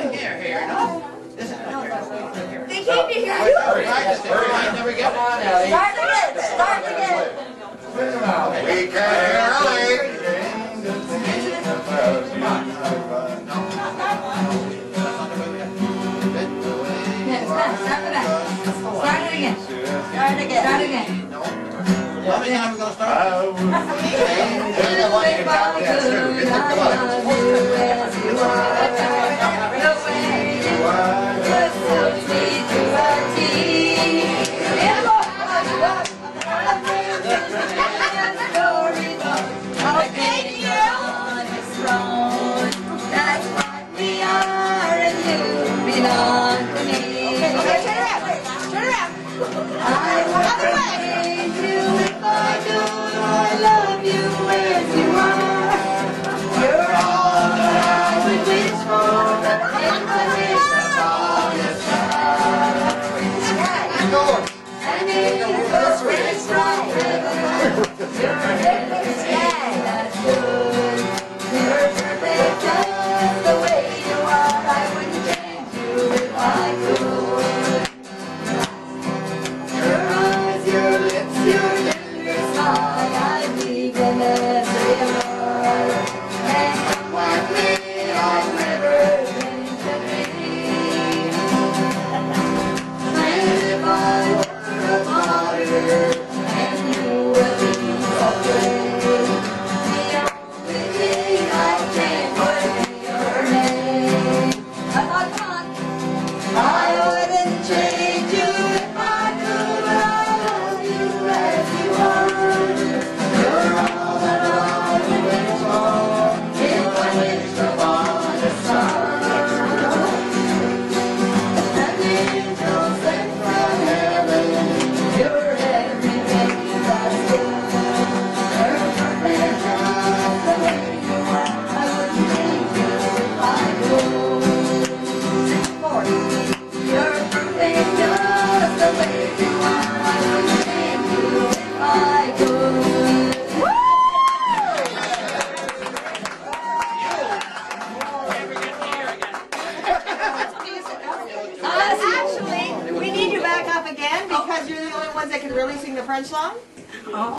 Here, no. This is not here. They came to hear I you. practiced it. I never get it. Start again. Start again. We can early. Start it again. Start again. Start again. How many times are we going to start? Actually, we need you back up again because you're the only ones that can really sing the French song.